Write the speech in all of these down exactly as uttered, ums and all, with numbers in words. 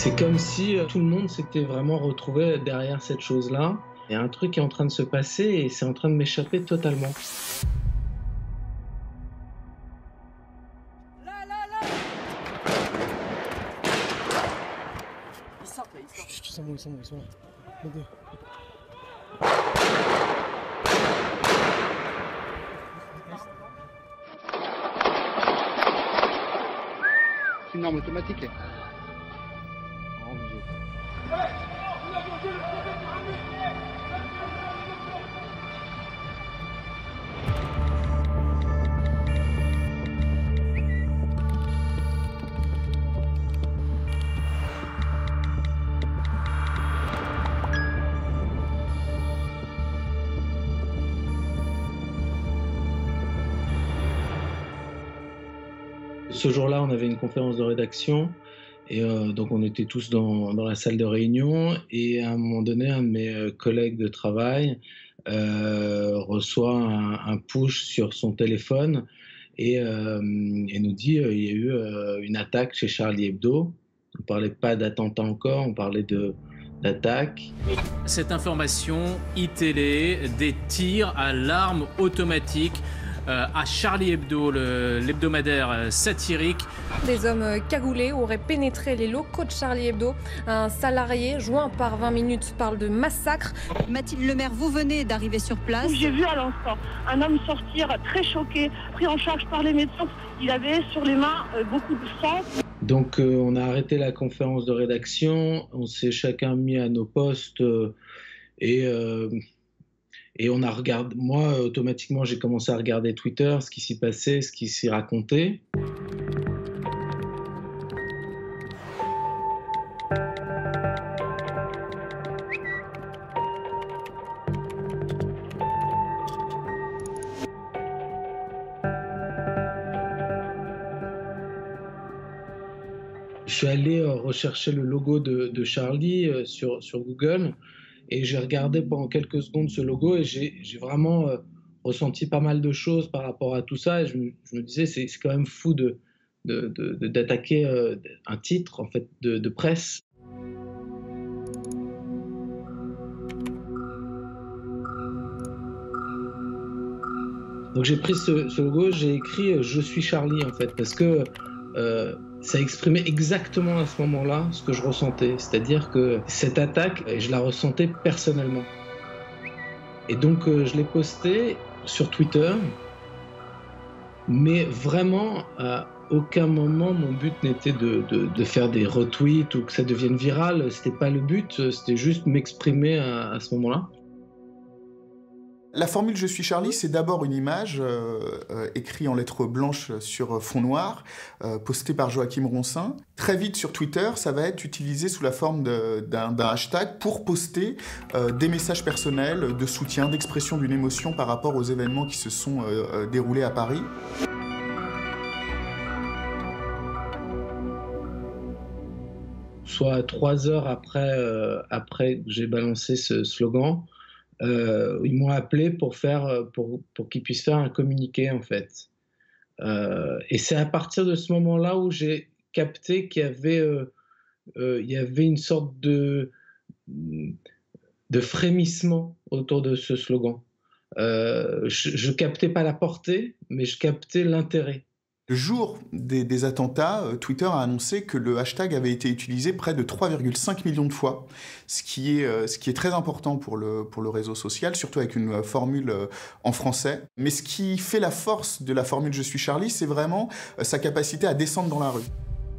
C'est comme si tout le monde s'était vraiment retrouvé derrière cette chose-là. Il y a un truc qui est en train de se passer et c'est en train de m'échapper totalement. Là, là, là. Ils sortent là, ils sortent. Chut, ils sont bons, ils sont bons, ils sont là. Regardez. C'est une arme automatique. Oh, mon Dieu. Ce jour-là, on avait une conférence de rédaction et euh, donc on était tous dans, dans la salle de réunion et à un moment donné, un de mes collègues de travail euh, reçoit un, un push sur son téléphone et, euh, et nous dit euh, il y a eu euh, une attaque chez Charlie Hebdo. On ne parlait pas d'attentat encore, on parlait de d'attaque. Cette information, e-télé, des tirs à l'arme automatique euh, à Charlie Hebdo, le, l'hebdomadaire satirique. Des hommes cagoulés auraient pénétré les locaux de Charlie Hebdo. Un salarié joint par vingt minutes parle de massacre. Mathilde Lemaire, vous venez d'arriver sur place. J'ai vu à l'instant un homme sortir très choqué, pris en charge par les médecins. Il avait sur les mains beaucoup de sang. Donc euh, on a arrêté la conférence de rédaction, on s'est chacun mis à nos postes euh, et, euh, et on a regardé. Moi, automatiquement, j'ai commencé à regarder Twitter, ce qui s'y passait, ce qui s'y racontait. Je suis allé rechercher le logo de, de Charlie sur, sur Google et j'ai regardé pendant quelques secondes ce logo et j'ai, j'ai vraiment euh, ressenti pas mal de choses par rapport à tout ça. Et je, me, je me disais, c'est, c'est quand même fou de, de, de, d'attaquer euh, un titre en fait, de, de presse. Donc j'ai pris ce, ce logo, j'ai écrit « Je suis Charlie » en fait, parce que euh, ça exprimait exactement à ce moment-là ce que je ressentais. C'est-à-dire que cette attaque, je la ressentais personnellement. Et donc euh, je l'ai posté sur Twitter, mais vraiment à aucun moment mon but n'était de, de, de faire des retweets ou que ça devienne viral. C'était pas le but, c'était juste m'exprimer à, à ce moment-là. La formule « Je suis Charlie », c'est d'abord une image euh, euh, écrite en lettres blanches sur fond noir, euh, postée par Joachim Ronsin. Très vite sur Twitter, ça va être utilisé sous la forme de, d'un, d'un hashtag pour poster euh, des messages personnels de soutien, d'expression d'une émotion par rapport aux événements qui se sont euh, déroulés à Paris. Soit trois heures après, euh, après que j'ai balancé ce slogan, Euh, ils m'ont appelé pour, faire, pour, pour qu'ils puissent faire un communiqué, en fait. Euh, et c'est à partir de ce moment-là où j'ai capté qu'il y avait, euh, euh, il y avait une sorte de, de frémissement autour de ce slogan. Euh, je ne captais pas la portée, mais je captais l'intérêt. Le jour des, des attentats, Twitter a annoncé que le hashtag avait été utilisé près de trois virgule cinq millions de fois, ce qui est, ce qui est très important pour le, pour le réseau social, surtout avec une formule en français. Mais ce qui fait la force de la formule « Je suis Charlie », c'est vraiment sa capacité à descendre dans la rue.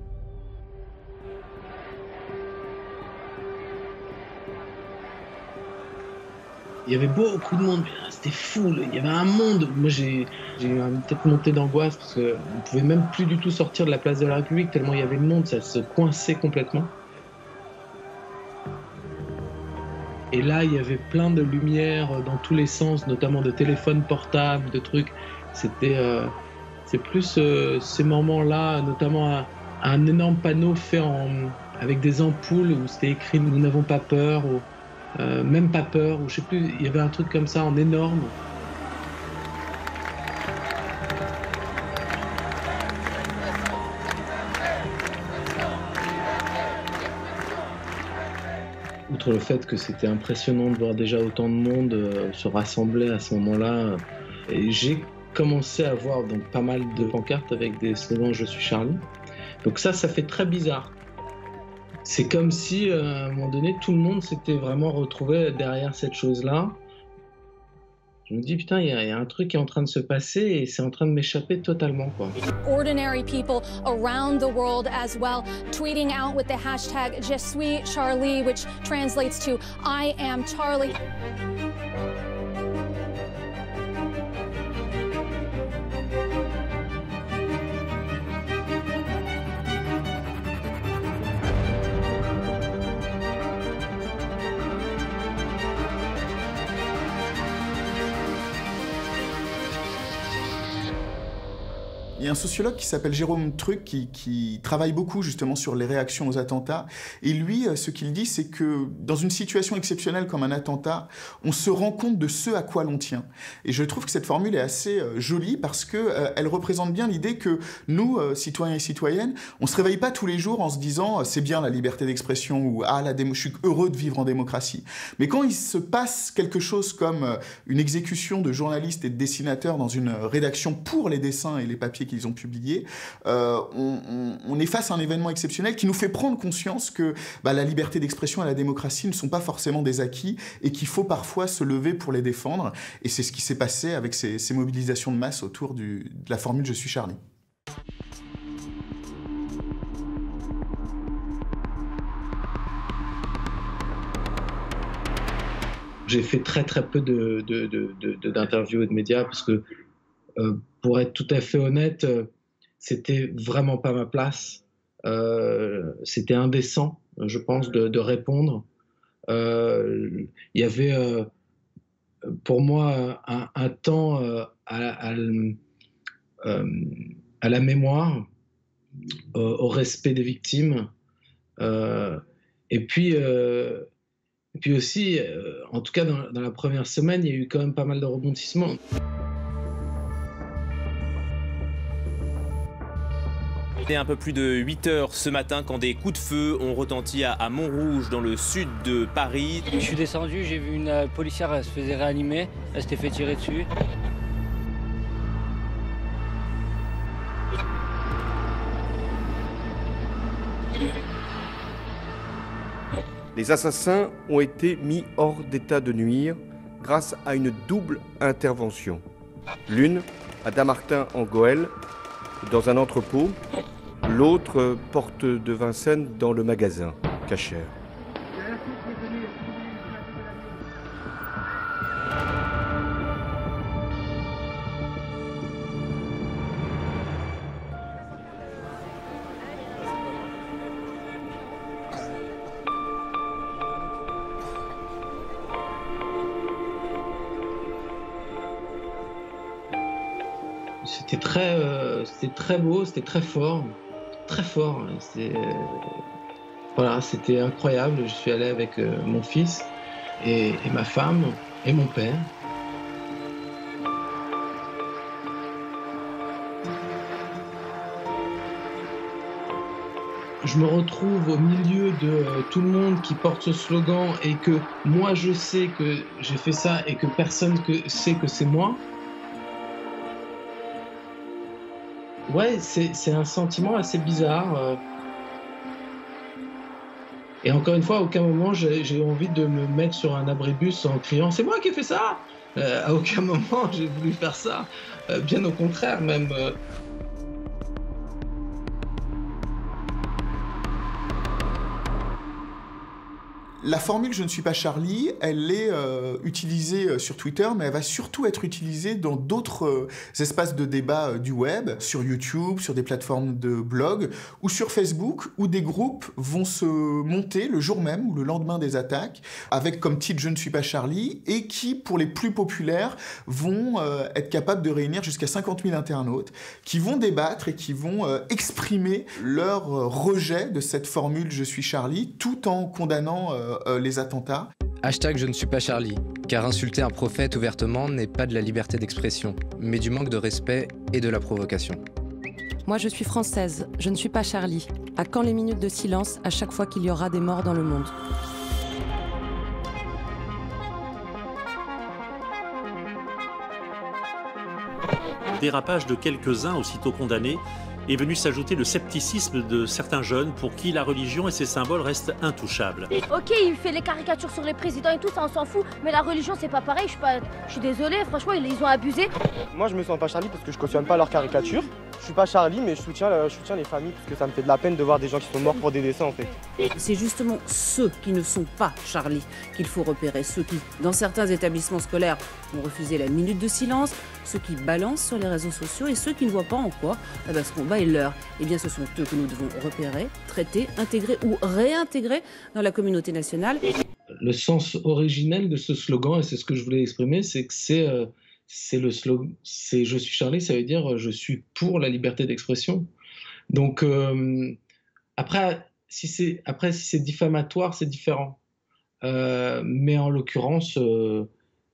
Il y avait beaucoup de monde, c'était fou, il y avait un monde. Moi, j'ai, j'ai eu une tête montée d'angoisse parce qu'on ne pouvait même plus du tout sortir de la place de la République tellement il y avait de monde, ça se coinçait complètement. Et là, il y avait plein de lumières dans tous les sens, notamment de téléphones portables, de trucs. C'était, euh, c'est plus euh, ces moments-là, notamment un, un énorme panneau fait en, avec des ampoules où c'était écrit « Nous n'avons pas peur » ou Euh, même pas peur, ou je sais plus, il y avait un truc comme ça en énorme. outre le fait que c'était impressionnant de voir déjà autant de monde euh, se rassembler à ce moment-là, et j'ai commencé à voir donc pas mal de pancartes avec des slogans « Je suis Charlie ». Donc ça, ça fait très bizarre. C'est comme si, euh, à un moment donné, tout le monde s'était vraiment retrouvé derrière cette chose-là. Je me dis, putain, il y, y a un truc qui est en train de se passer et c'est en train de m'échapper totalement, quoi. Ordinary people around the world as well, tweeting out with the hashtag Je suis Charlie, which translates to I am Charlie. Il y a un sociologue qui s'appelle Jérôme Truc qui, qui travaille beaucoup justement sur les réactions aux attentats. Et lui, ce qu'il dit, c'est que dans une situation exceptionnelle comme un attentat, on se rend compte de ce à quoi l'on tient. Et je trouve que cette formule est assez euh, jolie parce qu'elle euh, représente bien l'idée que nous, euh, citoyens et citoyennes, on ne se réveille pas tous les jours en se disant euh, c'est bien la liberté d'expression ou ah, la démo- je suis heureux de vivre en démocratie. Mais quand il se passe quelque chose comme euh, une exécution de journalistes et de dessinateurs dans une rédaction pour les dessins et les papiers qu'ils ont publiés, euh, on, on, on est face à un événement exceptionnel qui nous fait prendre conscience que bah, la liberté d'expression et la démocratie ne sont pas forcément des acquis et qu'il faut parfois se lever pour les défendre. Et c'est ce qui s'est passé avec ces, ces mobilisations de masse autour du, de la formule « Je suis Charlie ». J'ai fait très très peu de, de, de, de, d'interviews et de médias parce que Euh, pour être tout à fait honnête, euh, c'était vraiment pas ma place. Euh, c'était indécent, je pense, de, de répondre. Euh, il y avait, euh, pour moi, un, un temps euh, à, à, euh, à la mémoire, euh, au respect des victimes. Euh, et puis, euh, et puis aussi, euh, en tout cas dans, dans la première semaine, il y a eu quand même pas mal de rebondissements. Il est un peu plus de huit heures ce matin quand des coups de feu ont retenti à, à Montrouge, dans le sud de Paris. Je suis descendu, j'ai vu une euh, policière, elle se faisait réanimer, elle s'était fait tirer dessus. Les assassins ont été mis hors d'état de nuire grâce à une double intervention. L'une à Dammartin en Goële, dans un entrepôt, l'autre porte de Vincennes dans le magasin, cachère. C'était très, euh, c'était très beau, c'était très fort, très fort. C'était, euh, voilà, c'était incroyable. Je suis allé avec euh, mon fils et, et ma femme et mon père. Je me retrouve au milieu de euh, tout le monde qui porte ce slogan et que moi je sais que j'ai fait ça et que personne que sait que c'est moi. Ouais, c'est, c'est un sentiment assez bizarre. Et encore une fois, à aucun moment, j'ai, j'ai envie de me mettre sur un abribus en criant « C'est moi qui ai fait ça !» euh, À aucun moment, j'ai voulu faire ça. Euh, bien au contraire, même. Euh... La formule « Je ne suis pas Charlie », elle est euh, utilisée sur Twitter, mais elle va surtout être utilisée dans d'autres euh, espaces de débat euh, du web, sur YouTube, sur des plateformes de blog, ou sur Facebook, où des groupes vont se monter le jour même ou le lendemain des attaques, avec comme titre « Je ne suis pas Charlie », et qui, pour les plus populaires, vont euh, être capables de réunir jusqu'à cinquante mille internautes, qui vont débattre et qui vont euh, exprimer leur euh, rejet de cette formule « Je suis Charlie », tout en condamnant euh, Euh, les attentats. Hashtag je ne suis pas Charlie, car insulter un prophète ouvertement n'est pas de la liberté d'expression, mais du manque de respect et de la provocation. Moi je suis française, je ne suis pas Charlie. À quand les minutes de silence à chaque fois qu'il y aura des morts dans le monde ? dérapage de quelques-uns aussitôt condamnés est venu s'ajouter le scepticisme de certains jeunes pour qui la religion et ses symboles restent intouchables. Ok, il fait les caricatures sur les présidents et tout, ça on s'en fout, mais la religion c'est pas pareil, je suis pas... je suis désolée, franchement ils, ils ont abusé. Moi je me sens pas Charlie parce que je cautionne pas leurs caricatures. Je suis pas Charlie mais je soutiens, je soutiens les familles parce que ça me fait de la peine de voir des gens qui sont morts pour des dessins en fait. C'est justement ceux qui ne sont pas Charlie qu'il faut repérer, ceux qui, dans certains établissements scolaires, ont refusé la minute de silence, ceux qui balancent sur les réseaux sociaux et ceux qui ne voient pas en quoi eh ben, ce combat est leur. Eh bien ce sont eux que nous devons repérer, traiter, intégrer ou réintégrer dans la communauté nationale. Le sens originel de ce slogan, et c'est ce que je voulais exprimer, c'est que c'est euh, c'est le slogan, c'est « Je suis Charlie », ça veut dire « Je suis pour la liberté d'expression ». Donc euh, après, si c'est après si c'est diffamatoire, c'est différent. Euh, mais en l'occurrence, euh,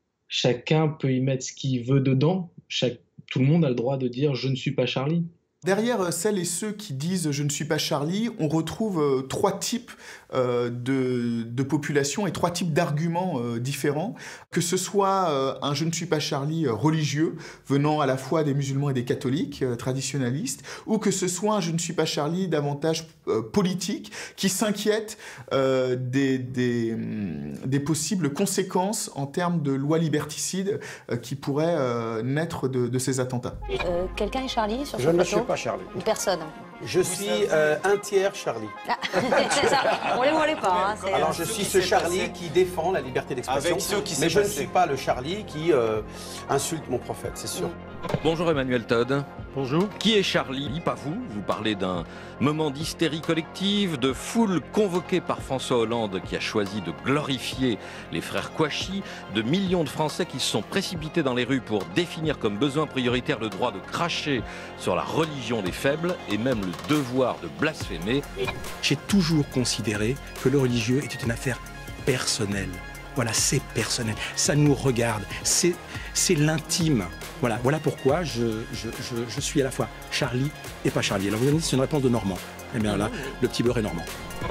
chacun peut y mettre ce qu'il veut dedans. Chaque, tout le monde a le droit de dire « Je ne suis pas Charlie ». Derrière celles et ceux qui disent « je ne suis pas Charlie », on retrouve euh, trois types euh, de, de populations et trois types d'arguments euh, différents. Que ce soit euh, un « je ne suis pas Charlie » religieux, venant à la fois des musulmans et des catholiques euh, traditionnalistes, ou que ce soit un « je ne suis pas Charlie » davantage euh, politique, qui s'inquiète euh, des, des, des possibles conséquences en termes de lois liberticides euh, qui pourraient euh, naître de, de ces attentats. Euh, Quelqu'un est Charlie sur ce Je ne plateau ? suis pas Charlie. Personne. Je suis euh, un tiers Charlie. Ah, c'est ça, on les voit les pas. Hein, Alors je suis ce Charlie qui défend la liberté d'expression, Avec ceux qui mais je ne passé. suis pas le Charlie qui euh, insulte mon prophète, c'est sûr. Bonjour Emmanuel Todd. Bonjour. Qui est Charlie? Pas vous. Vous parlez d'un moment d'hystérie collective, de foule convoquée par François Hollande qui a choisi de glorifier les frères Kouachi, de millions de Français qui se sont précipités dans les rues pour définir comme besoin prioritaire le droit de cracher sur la religion des faibles et même le devoir de blasphémer. J'ai toujours considéré que le religieux était une affaire personnelle. Voilà, c'est personnel, ça nous regarde, c'est l'intime. Voilà, voilà pourquoi je, je, je, je suis à la fois Charlie et pas Charlie. Alors vous allez me dire, c'est une réponse de Normand. Eh bien là, le petit beurre est normand.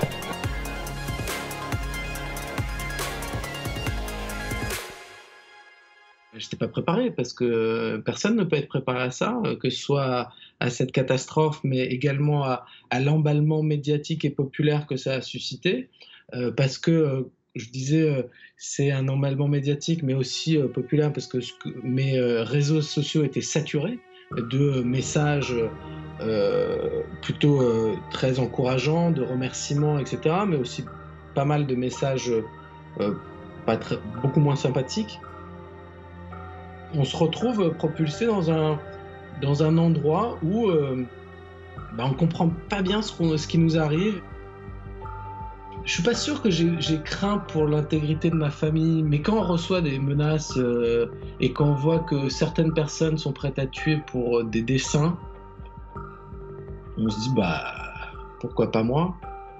Je n'étais pas préparé parce que personne ne peut être préparé à ça, que ce soit à cette catastrophe, mais également à, à l'emballement médiatique et populaire que ça a suscité, euh, parce que euh, je disais, euh, c'est un emballement médiatique, mais aussi euh, populaire, parce que, que mes euh, réseaux sociaux étaient saturés de messages euh, plutôt euh, très encourageants, de remerciements, et cetera, mais aussi pas mal de messages euh, pas très, beaucoup moins sympathiques. On se retrouve propulsé dans un, dans un endroit où euh, bah, on ne comprend pas bien ce, qu'on, ce qui nous arrive. Je suis pas sûr que j'ai craint pour l'intégrité de ma famille, mais quand on reçoit des menaces euh, et quand on voit que certaines personnes sont prêtes à tuer pour euh, des dessins, on se dit bah pourquoi pas moi?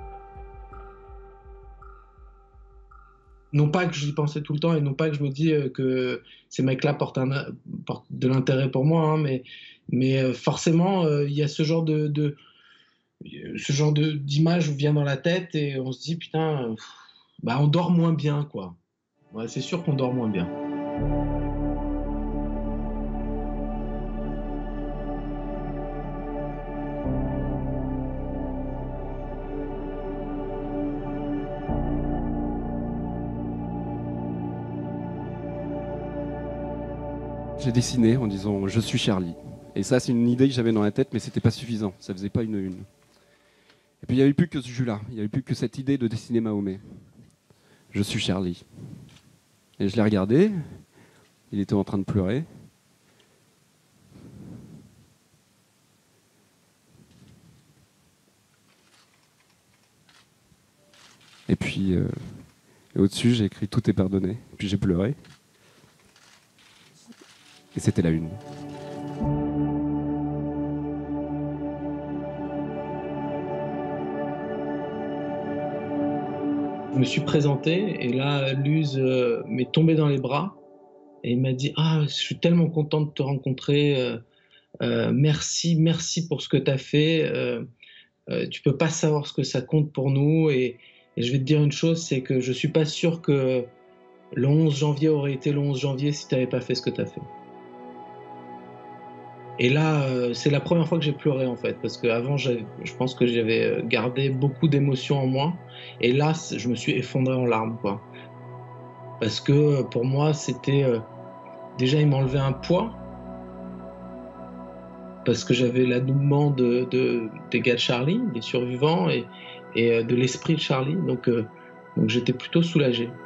Non pas que j'y pensais tout le temps et non pas que je me dis euh, que ces mecs-là portent, un, portent de l'intérêt pour moi, hein, mais, mais euh, forcément il euh, y a ce genre de, de ce genre d'image vient dans la tête et on se dit putain, euh, bah on dort moins bien quoi. Ouais, c'est sûr qu'on dort moins bien. J'ai dessiné en disant « Je suis Charlie ». Et ça, c'est une idée que j'avais dans la tête, mais c'était pas suffisant. Ça faisait pas une une. Et puis il n'y avait plus que ce jus-là. Il n'y avait plus que cette idée de dessiner Mahomet. Je suis Charlie. Et je l'ai regardé. Il était en train de pleurer. Et puis, euh, au-dessus, j'ai écrit « Tout est pardonné ». Puis j'ai pleuré. Et c'était la une. Je me suis présenté et là, Luz euh, m'est tombé dans les bras et il m'a dit « Ah, je suis tellement content de te rencontrer, euh, euh, merci, merci pour ce que tu as fait, euh, euh, tu peux pas savoir ce que ça compte pour nous et, et je vais te dire une chose, c'est que je suis pas sûr que le onze janvier aurait été le onze janvier si tu n'avais pas fait ce que tu as fait. » Et là, euh, c'est la première fois que j'ai pleuré en fait, parce qu'avant, je pense que j'avais gardé beaucoup d'émotions en moi, et là, je me suis effondré en larmes, quoi. Parce que pour moi, c'était euh, déjà, il m'enlevait un poids, parce que j'avais l'adoubement de, de, des gars de Charlie, des survivants, et, et de l'esprit de Charlie, donc, euh, donc j'étais plutôt soulagé.